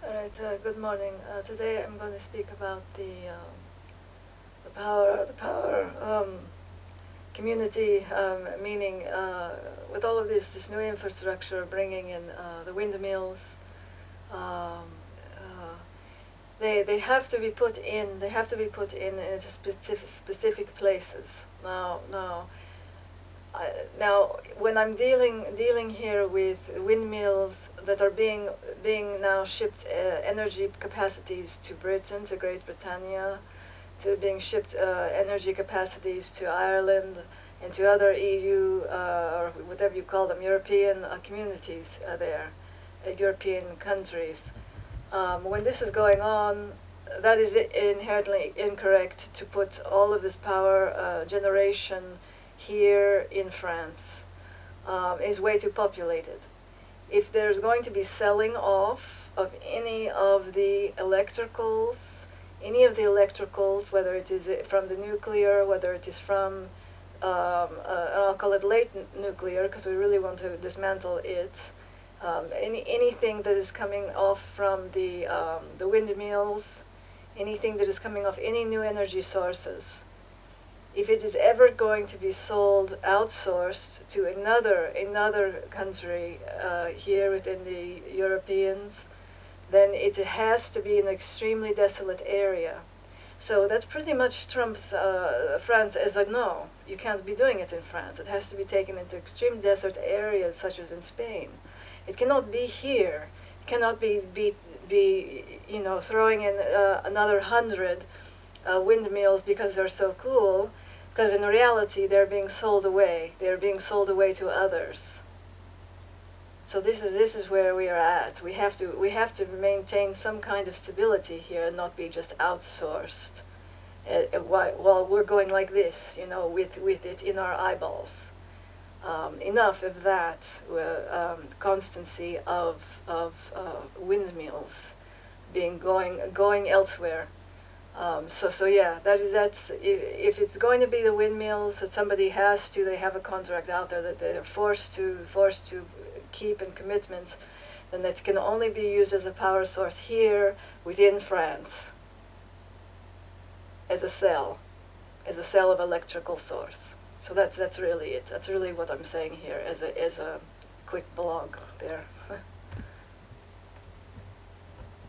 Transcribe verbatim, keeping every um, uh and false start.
All right. Uh, good morning. Uh, today I'm going to speak about the um, the power, the power um, community, um, meaning uh, with all of this this new infrastructure, bringing in uh, the windmills. Um, uh, they they have to be put in. They have to be put in into specific specific places. Now now. Uh, now, when I'm dealing dealing here with windmills that are being being now shipped uh, energy capacities to Britain, to Great Britannia, to being shipped uh, energy capacities to Ireland and to other E U uh, or whatever you call them, European uh, communities uh, there, uh, European countries. Um, when this is going on, that is inherently incorrect to put all of this power uh, generation here in France. Um, is way too populated. If there's going to be selling off of any of the electricals, any of the electricals, whether it is from the nuclear, whether it is from, um, uh, I'll call it late nuclear because we really want to dismantle it. Um, any anything that is coming off from the um, the windmills, anything that is coming off any new energy sources. If it is ever going to be sold outsourced to another another country uh, here within the Europeans, then it has to be an extremely desolate area. So that's pretty much Trump's uh, France as a no. You can't be doing it in France. It has to be taken into extreme desert areas such as in Spain. It cannot be here. It cannot be be, be you know throwing in uh, another hundred uh, windmills because they're so cool. Because in reality, they're being sold away. They're being sold away to others. So this is this is where we are at. We have to we have to maintain some kind of stability here and not be just outsourced. Uh, while, while we're going like this, you know, with with it in our eyeballs. Um, enough of that uh, um, constancy of of uh, windmills being going going elsewhere. Um, so, so yeah, that is that's if, if it's going to be the windmills that somebody has to, they have a contract out there that they're forced to forced to keep in commitments, then that can only be used as a power source here within France, as a cell, as a cell of electrical source. So that's that's really it. That's really what I'm saying here as a as a quick blog there.